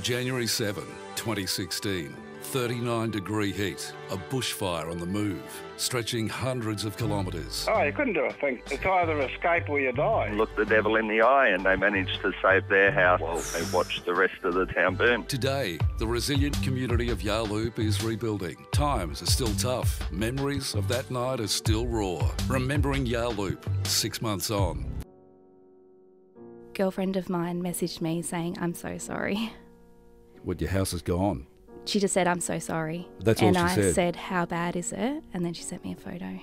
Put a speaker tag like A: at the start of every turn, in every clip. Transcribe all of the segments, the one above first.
A: January 7, 2016. 39-degree heat, a bushfire on the move, stretching hundreds of kilometres.
B: Oh, you couldn't do a thing. It's either escape or you die.
C: Looked the devil in the eye and they managed to save their house while they watched the rest of the town burn.
A: Today, the resilient community of Yarloop is rebuilding. Times are still tough. Memories of that night are still raw. Remembering Yarloop, 6 months on.
D: Girlfriend of mine messaged me saying, "I'm so sorry."
A: What, your house is gone?
D: She just said, "I'm so sorry."
A: That's all she said?
D: And I said, "How bad is it?" And then she sent me a photo.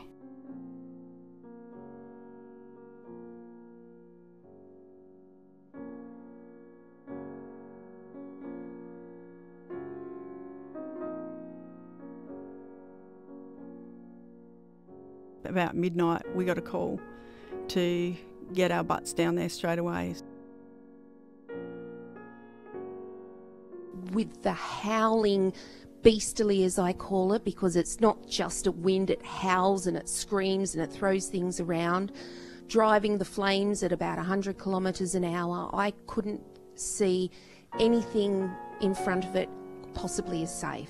E: About midnight, we got a call to get our butts down there straight away.
F: With the howling, beastily as I call it, because it's not just a wind, it howls and it screams and it throws things around, driving the flames at about 100 kilometres an hour, I couldn't see anything in front of it possibly as safe.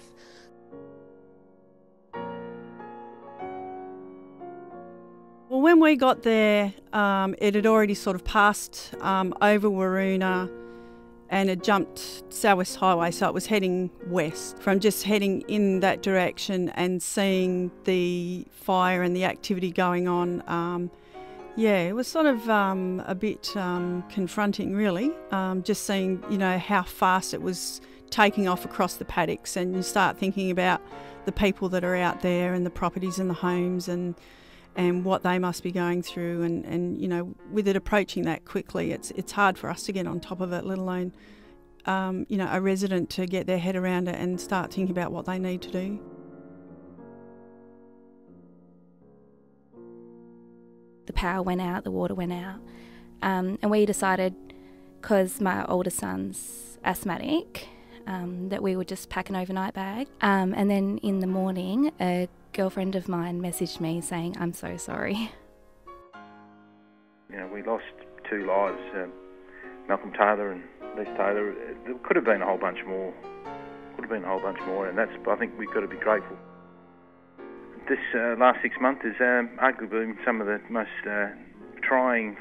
E: Well, when we got there, it had already sort of passed over Waroona and it jumped South West Highway, so it was heading west. From just heading in that direction and seeing the fire and the activity going on, it was sort of a bit confronting, really. Just seeing, how fast it was taking off across the paddocks, and you start thinking about the people that are out there and the properties and the homes and what they must be going through, and with it approaching that quickly, it's hard for us to get on top of it, let alone a resident to get their head around it and start thinking about what they need to do.
D: The power went out, the water went out, and we decided, because my older son's asthmatic, that we would just pack an overnight bag, and then in the morning a girlfriend of mine messaged me saying, "I'm so sorry."
G: We lost 2 lives, Malcolm Taylor and Les Taylor. There could have been a whole bunch more. And that's, I think we've got to be grateful. This last 6 months is arguably some of the most trying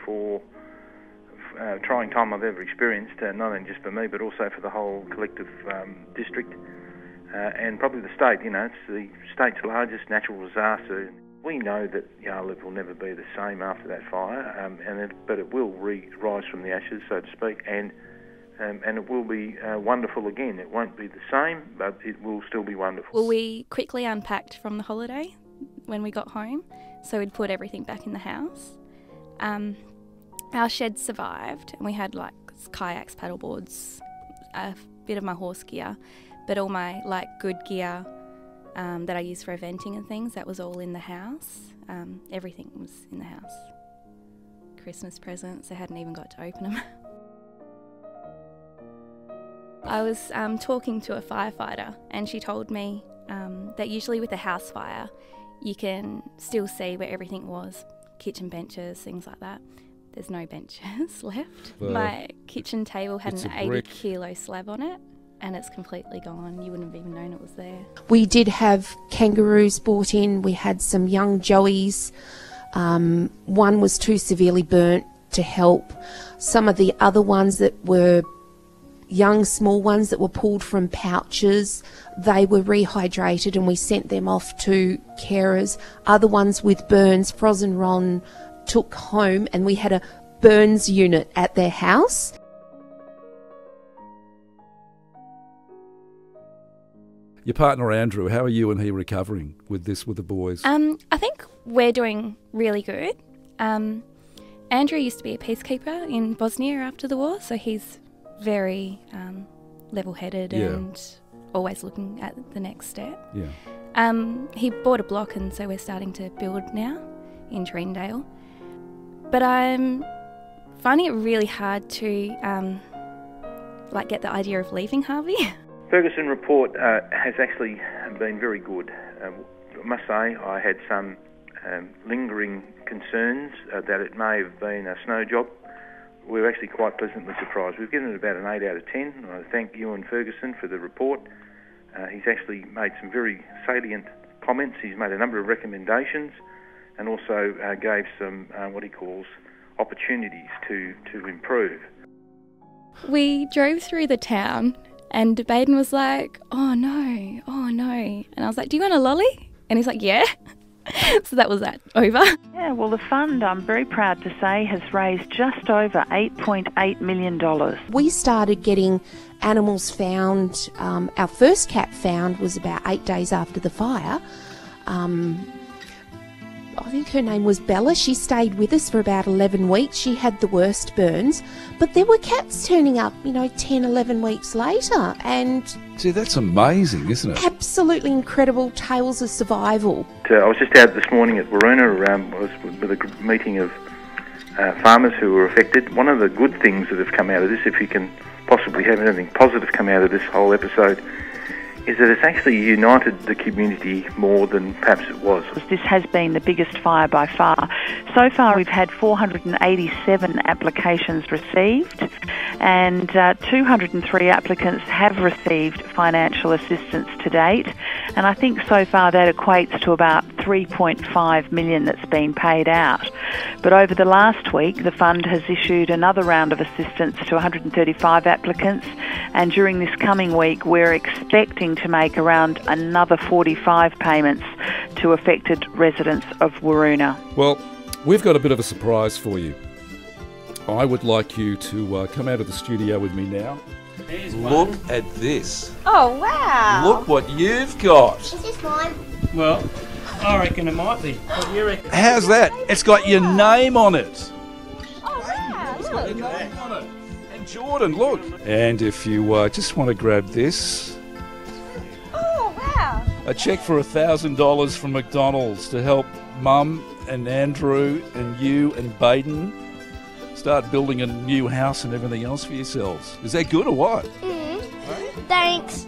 G: time I've ever experienced, not only just for me, but also for the whole collective district. And probably the state. It's the state's largest natural disaster. We know that Yarloop will never be the same after that fire, but it will rise from the ashes, so to speak, and it will be wonderful again. It won't be the same, but it will still be wonderful.
D: Well, we quickly unpacked from the holiday when we got home, so we'd put everything back in the house. Our shed survived, and we had kayaks, paddleboards, a bit of my horse gear, but all my good gear that I use for eventing and things, that was all in the house. Everything was in the house. Christmas presents, I hadn't even got to open them. I was talking to a firefighter, and she told me that usually with a house fire you can still see where everything was, kitchen benches, things like that. There's no benches left. Well, my kitchen table had an 80-kilo slab on it, and it's completely gone. You wouldn't have even known it was there.
F: We did have kangaroos brought in. We had some young joeys. One was too severely burnt to help. Some of the other ones that were young, small ones that were pulled from pouches, they were rehydrated and we sent them off to carers. Other ones with burns, Froz and Ron took home, and we had a burns unit at their house.
A: Your partner Andrew, how are you and he recovering with the boys?
D: I think we're doing really good. Andrew used to be a peacekeeper in Bosnia after the war, so he's very level-headed and always looking at the next step. Yeah. He bought a block, and so we're starting to build now in Treendale. But I'm finding it really hard to get the idea of leaving Harvey.
G: Ferguson report has actually been very good. I must say I had some lingering concerns that it may have been a snow job we're actually quite pleasantly surprised. We've given it about an 8 out of 10. I thank Ewan Ferguson for the report. He's actually made some very salient comments. He's made a number of recommendations and also gave some what he calls opportunities to improve.
D: We drove through the town and Baden was like, oh no. And I was like, do you want a lolly? And he's like, yeah. So that was that. Over.
H: Yeah, well, the fund, I'm very proud to say, has raised just over $8.8 million.
F: We started getting animals found. Our first cat found was about 8 days after the fire. I think her name was Bella. She stayed with us for about 11 weeks. She had the worst burns. But there were cats turning up, 10, 11 weeks later. And
A: See, that's amazing, isn't it?
F: Absolutely incredible tales of survival.
G: I was just out this morning at Waroona. I was with a meeting of farmers who were affected. One of the good things that have come out of this, if you can possibly have anything positive come out of this whole episode, is that it's actually united the community more than perhaps it was.
H: This has been the biggest fire by far. So far we've had 487 applications received and 203 applicants have received financial assistance to date, and I think so far that equates to about 3.5 million that's been paid out. But over the last week the fund has issued another round of assistance to 135 applicants, and during this coming week we're expecting to make around another 45 payments to affected residents of Waroona.
A: Well, we've got a bit of a surprise for you. I would like you to come out of the studio with me now. Look at this.
I: Oh, wow.
A: Look what you've got.
I: Is this mine?
J: Well, I reckon it might be. What do you reckon?
A: How's that? It's got your name on it.
I: Oh, wow. Look.
A: Your name on it. And Jordan, look. And if you just want to grab this,
I: Oh, wow.
A: a cheque for $1,000 from McDonald's to help Mum and Andrew and you and Baden start building a new house and everything else for yourselves. Is that good or what?
I: Thanks.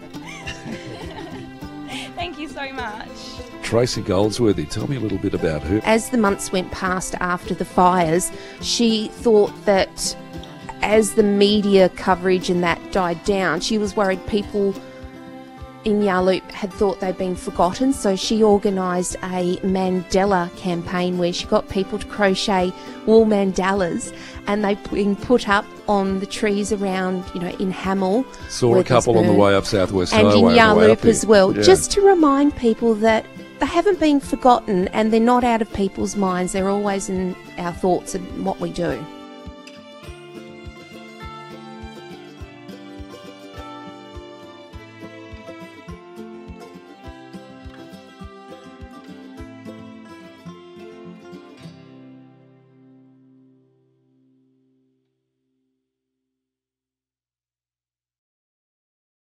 D: Thank you so much.
A: Tracy Goldsworthy, tell me a little bit about her.
F: As the months went past after the fires, she thought that as the media coverage and that died down, she was worried people in Yarloop had thought they'd been forgotten, so she organised a mandala campaign where she got people to crochet wool mandalas, and they've been put up on the trees around, in Hamel.
A: Saw a couple on the way up Southwest
F: and
A: Highway.
F: in Yarloop as well,
A: yeah.
F: just to remind people that they haven't been forgotten and they're not out of people's minds. They're always in our thoughts and what we do.